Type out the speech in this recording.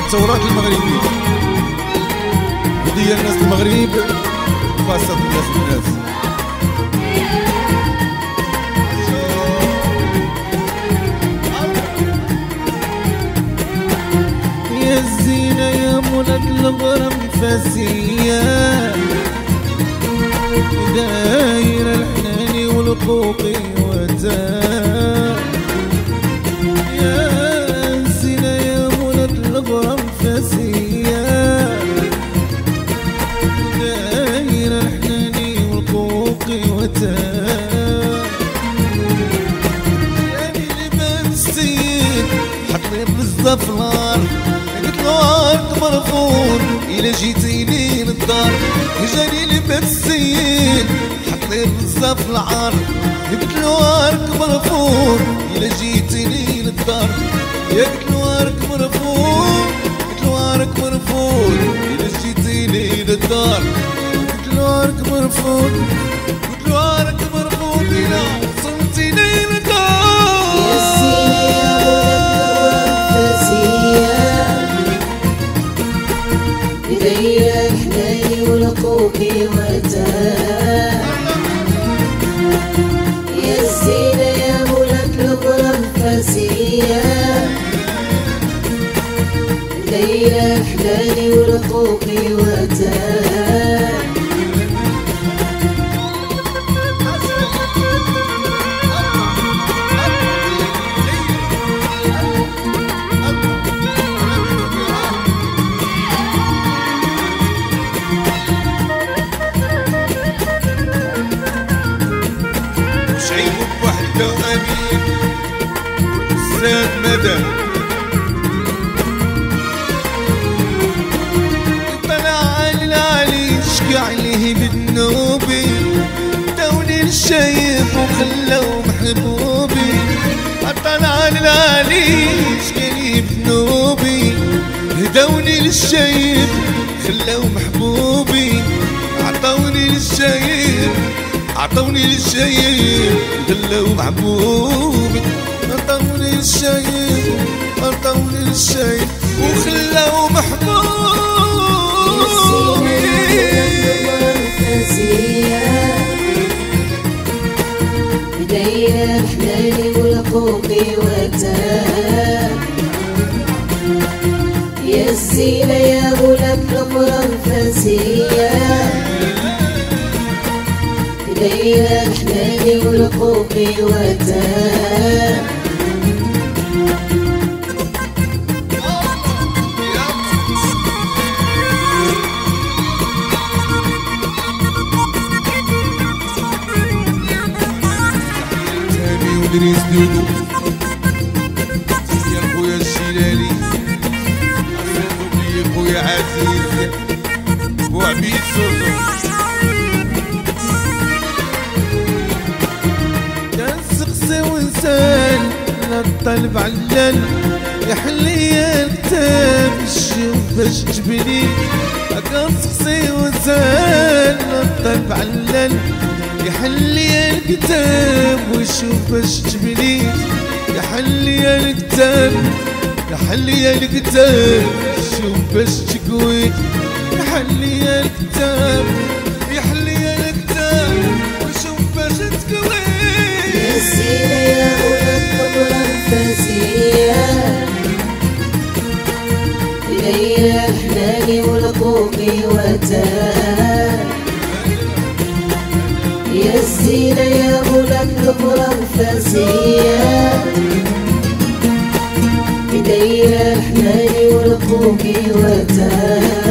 التوراة المغربي هدية الناس المغرب وخاصة الناس يا الزينة يا منى الغرام فاسية دايرة الحناني والقوقي وتاه يا الزينة يا منى الغرام فاسية دايرة الحناني والقوقي وتاه جاني لباب السيد حطني بزاف نار نهارك مرفوض إلا جيتيني للدار جاني لباب السيد حطني بزاف العار قلت نهارك مرفوض إلا جيتيني للدار يا قلت نهارك مرفوض قلت نهارك مرفوض إلا جيتيني للدار قلت نهارك مرفوض قلت نهارك مرفوض إلا وصلتيني للدار دايرة الحناني والقوقي وتاه يا الزينة يا منى الغرام فاسية دايرة الحناني والقوقي وتاه شعيب بوحدة وأمين الساد مدى طلع العلي شكى عليه بالنوبي داوني الشايب وخلاو محبوبي طلع العلي شكى عليه بالنوبي هداوني للشايب خلاو محبوبي عطاوني للشايب عطوني للشايب خلاو محبوبي عطوني للشايب عطوني للشايب وخلاو محبوبي دايرة الحناني والقوقي وتاه يا الزينة يا منى الغرام فاسية دايرة الحناني والقوقي وتاه تامي ودريس دودو يا خويا الجيلاني أصدقوا بي خويا عزيز بوعبيد سوسو وانسان الطلب علل يحلي الكتاب الشوف باش تجبني سقسي وانسان الطلب علل يحلي الكتاب ويشوف باش تجبني يحلي الكتاب يحلي الكتاب شوف باش تقوي يحلي الكتاب يحلي الكتاب وشوف باش تقوي يا الزينة يا منى الغرام فاسية دايرة الحناني والقوقي وتاه يا الزينة يا منى الغرام فاسية دايرة الحناني والقوقي وتاه